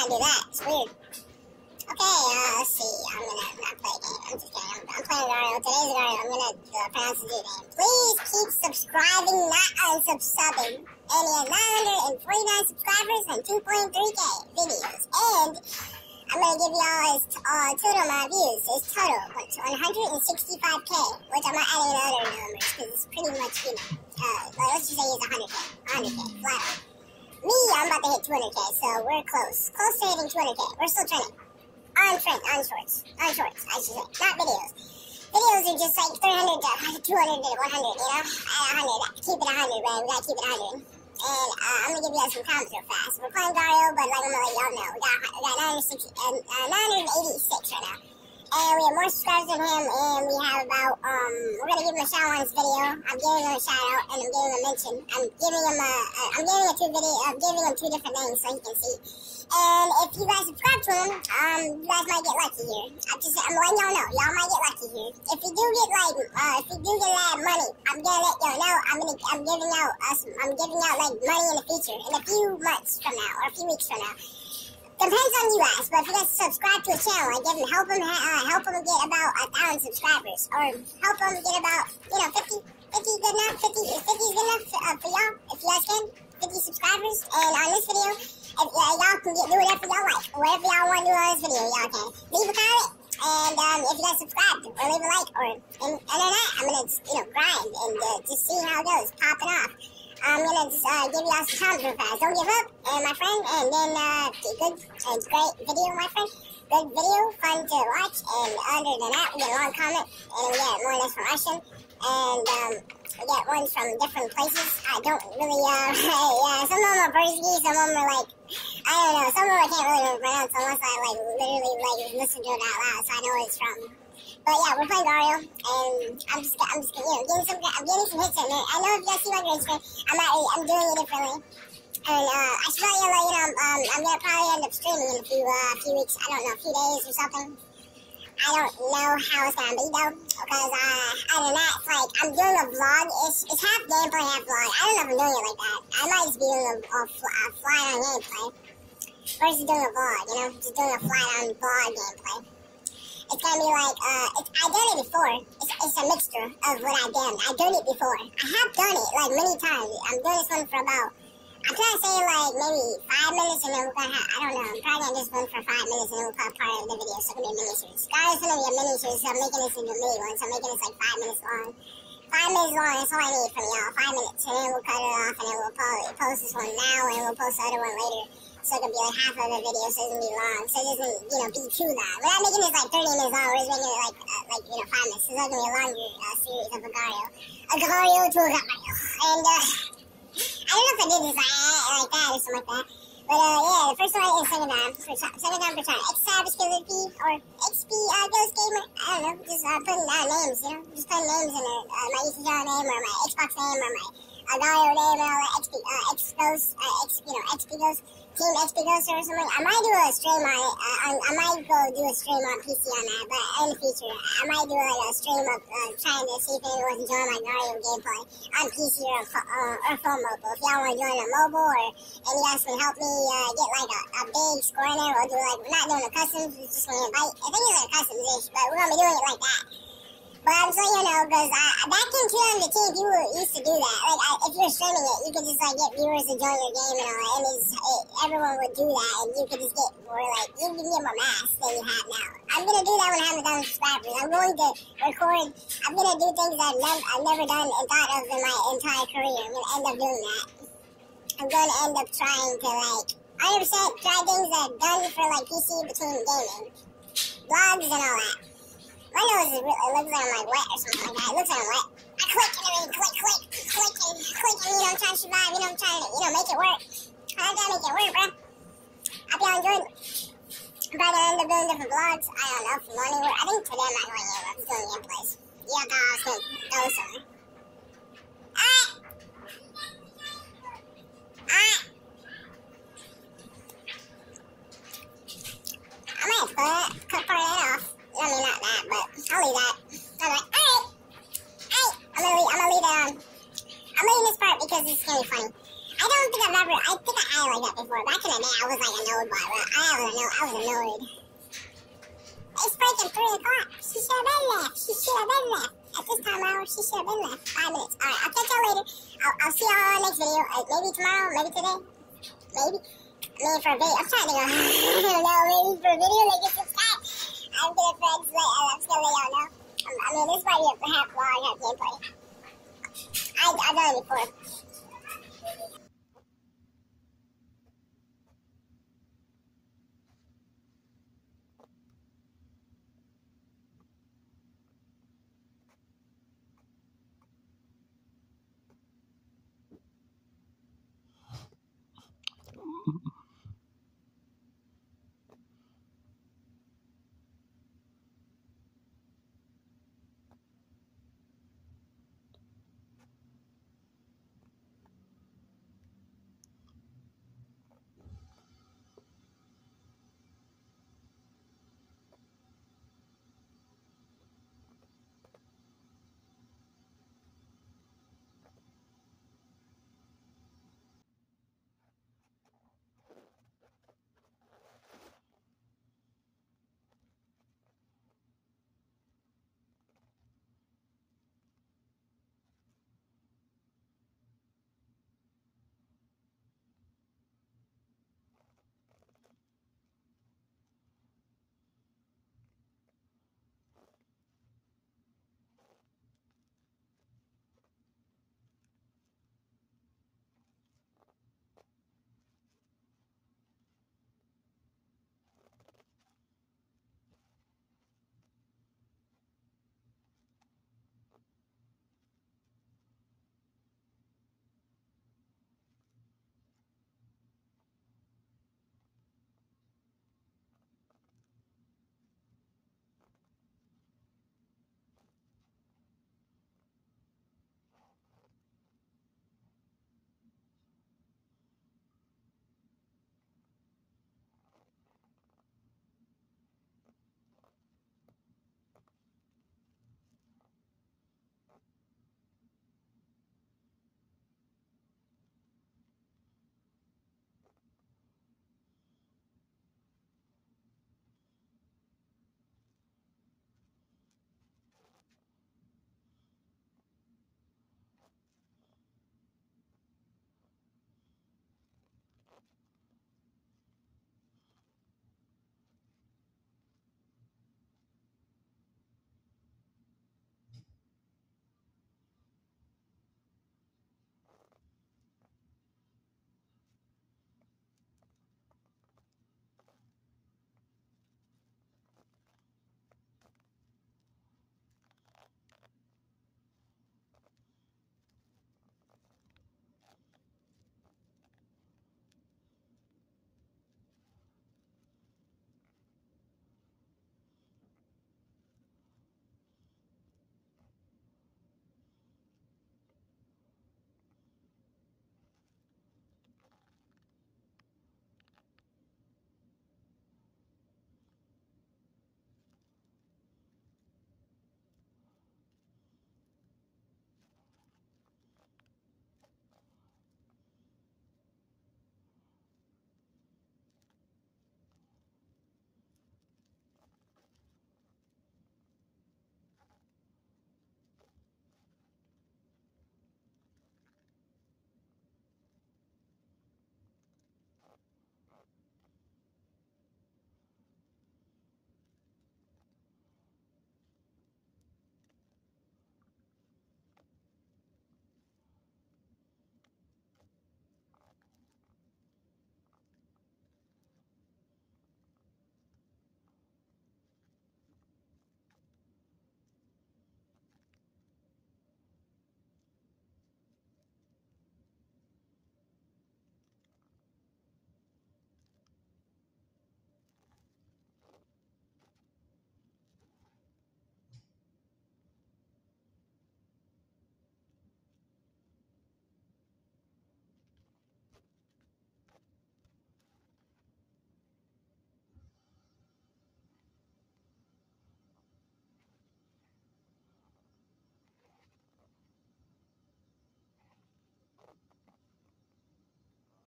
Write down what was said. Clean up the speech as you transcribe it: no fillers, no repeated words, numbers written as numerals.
do that. It's weird. Okay, let's see. I'm gonna not play a game. I'm just kidding. I'm playing Gario. Today's Gario. I'm gonna pronounce the dude name. Please keep subscribing, not unsubbing. And he has 949 subscribers and 2.3k videos. And I'm gonna give y'all his total amount of views. His total, 165k, which I'm not adding the other numbers because it's pretty much, let's just say he's 100k, flat out. Me, I'm about to hit 200k, so we're close to hitting 200k. We're still trending. On shorts, I should say, not videos. Videos are just like 300 to 200 to 100, at 100, keep it 100, man, we gotta keep it 100. And I'm gonna give you guys some comments real fast. We're playing Gario, but like I'm gonna let y'all know, we got 986 right now. And we have more subscribers than him, and we have about, we're gonna give him a shout out on his video. I'm giving him a shout out, and I'm giving him a mention. I'm giving him two different names so he can see. And if you guys subscribe to him, you guys might get lucky here. I'm letting y'all know, y'all might get lucky here. If you do get that money, I'm gonna let y'all know. I'm giving out like money in the future, in a few months from now or a few weeks from now. Depends on you guys, but if you guys subscribe to a channel, I help him get about 1,000 subscribers, or help him get about 50 good enough. 50 is good enough for y'all. If you guys can, 50 subscribers. And on this video, if y'all can do whatever y'all like, whatever y'all want to do on this video, y'all can leave a comment. And if you guys subscribe or leave a like, or and other than that, I'm gonna grind and just see how it goes, popping off. I'm gonna just give y'all some comments real fast. Don't give up, and my friend, and then good and great video, my friend. Good video, fun to watch, and other than that, we get a long comment, and we get more or less from Russian, and we get ones from different places. I don't really, some of them are Persky, some of them are like, I don't know, some of them I can't really pronounce unless I literally listen to it out loud, so I know where it's from. But yeah, we're playing Gario, and I'm just getting some hits in there. I know if you guys see my green screen, I'm doing it differently. And I should let you know, I'm gonna probably end up streaming in a few weeks. I don't know, a few days or something. I don't know how it's gonna be though, because other than that, it's like I'm doing a vlog. It's half gameplay, half vlog. I don't know if I'm doing it like that. I might just be doing a fly on gameplay versus doing a vlog. Just doing a fly on vlog gameplay. It's gonna be like, I've done it before. It's a mixture of what I've done. I've done it before. I have done it, like, many times. I'm doing this one for about, I'm trying to say, like, maybe 5 minutes, and then we're gonna have, I don't know, I'm probably gonna just one for 5 minutes, and then we'll put part of the video, so it's gonna be a mini-series. Gary's gonna be a mini-series, so I'm making this into a mini one, so I'm making this, like, 5 minutes long. 5 minutes long, that's all I need from y'all, 5 minutes, and then we'll cut it off, and then we'll post this one now, and we'll post the other one later. So it could be like half of the video, so it doesn't be long. So it doesn't, be too long. We're not making this like 30 minutes long. We're just making it like 5 minutes. So it's gonna be a longer series of a Gario. A Gario to a Gario. And I don't know if I did this like that or something like that. But yeah, the first one is second time for trying. X-Savage Killer P or XP Ghost Gamer. I don't know. Just putting names, Just putting names in there. My YouTube channel name or my Xbox name or my Gario name and all that. X-Ghost, XP Ghost. Team XP Ghost or something. I might do a stream on it. I might go do a stream on PC on that, but in the future, I might do like a stream of trying to see if anyone's enjoying my Gario gameplay on PC or phone mobile. If y'all want to join a mobile, and you guys can help me get like a big score in there, we'll do like, we're not doing a customs, we're just going to invite. I think it's like a customs-ish, but we're going to be doing it like that. But I'm just letting you know, because back in 2015, people used to do that. Like, if you're streaming it, you could just, like, get viewers to join your game and all, and everyone would do that, and you could just get more, like, you can get more mass than you have now. I'm going to do that when I have 1,000 subscribers. I'm going to record, I'm going to do things that I've never done and thought of in my entire career. I'm going to end up doing that. I'm going to end up trying to, like, 100% try things that I've done for, like, PC between gaming. Vlogs and all that. My nose it looks like I'm like wet or something like that. It looks like I'm wet. I click and everything, click, and I'm trying to survive, I'm trying to, make it work. I gotta make it work, bro. I hope y'all enjoyed it. I'm probably gonna end up doing different vlogs. I don't know if I'm going anywhere. I think today I'm not going anywhere. I'm just doing gameplays. Yeah, I thought I was gonna go somewhere. Alright. I might have to cut part of that off. I mean, not that, but I'll leave that. Alright. I'm gonna leave that on. I'm leaving this part because it's gonna be funny. I don't think I've never, I think I acted like that before. Back in the day, I was like a node boy, bro. I was a node. It's freaking 3 o'clock. She should have been left. She should have been left. At this time hour, she should have been left. 5 minutes. Alright, I'll catch y'all later. I'll see y'all next video. Maybe tomorrow, maybe today. Maybe. Maybe for a video. I'm trying to go. I don't know. Maybe for a video, like get subscribe. I'm gonna friends. I'm just gonna let y'all know. I mean, this might be a half vlog, half gameplay. I've done it before.